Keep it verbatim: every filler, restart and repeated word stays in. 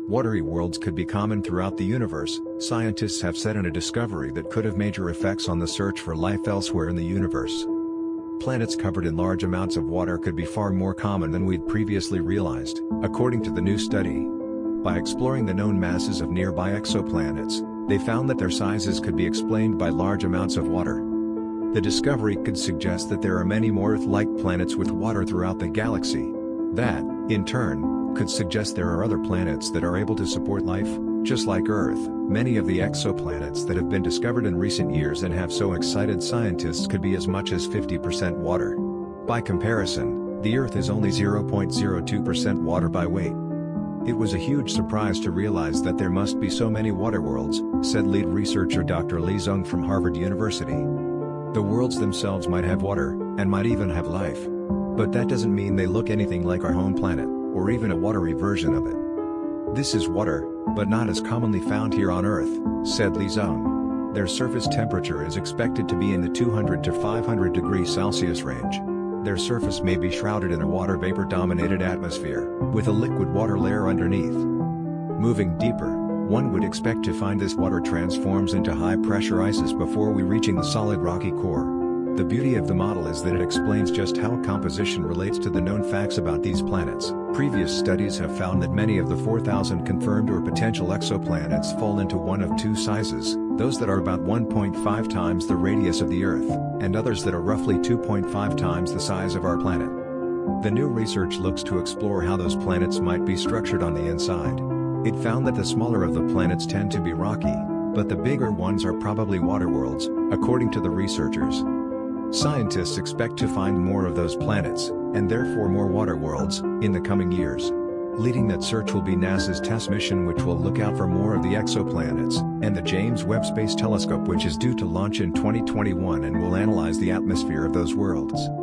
Watery worlds could be common throughout the universe. Scientists have said in a discovery that could have major effects on the search for life elsewhere in the universe. Planets covered in large amounts of water could be far more common than we'd previously realized, according to the new study. By exploring the known masses of nearby exoplanets, they found that their sizes could be explained by large amounts of water. The discovery could suggest that there are many more Earth-like planets with water throughout the galaxy. That, in turn, could suggest there are other planets that are able to support life, just like Earth. Many of the exoplanets that have been discovered in recent years and have so excited scientists could be as much as fifty percent water. By comparison, the Earth is only zero point zero two percent water by weight. It was a huge surprise to realize that there must be so many water worlds, said lead researcher Doctor Li Zeng from Harvard University. The worlds themselves might have water, and might even have life. But that doesn't mean they look anything like our home planet, or even a watery version of it. This is water, but not as commonly found here on Earth, said Li Zeng. Their surface temperature is expected to be in the two hundred to five hundred degrees Celsius range. Their surface may be shrouded in a water vapor-dominated atmosphere, with a liquid water layer underneath. Moving deeper, one would expect to find this water transforms into high-pressure ices before we reaching the solid rocky core. The beauty of the model is that it explains just how composition relates to the known facts about these planets. Previous studies have found that many of the four thousand confirmed or potential exoplanets fall into one of two sizes, those that are about one point five times the radius of the Earth, and others that are roughly two point five times the size of our planet. The new research looks to explore how those planets might be structured on the inside. It found that the smaller of the planets tend to be rocky, but the bigger ones are probably water worlds, according to the researchers. Scientists expect to find more of those planets, and therefore more water worlds, in the coming years. Leading that search will be NASA's TESS mission, which will look out for more of the exoplanets, and the James Webb Space Telescope, which is due to launch in twenty twenty-one and will analyze the atmosphere of those worlds.